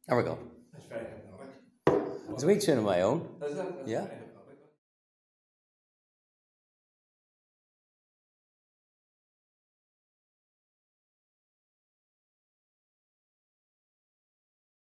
There we go. That's very hypnotic. There's a wee tune of my own. Is it? That's Yeah. very hypnotic.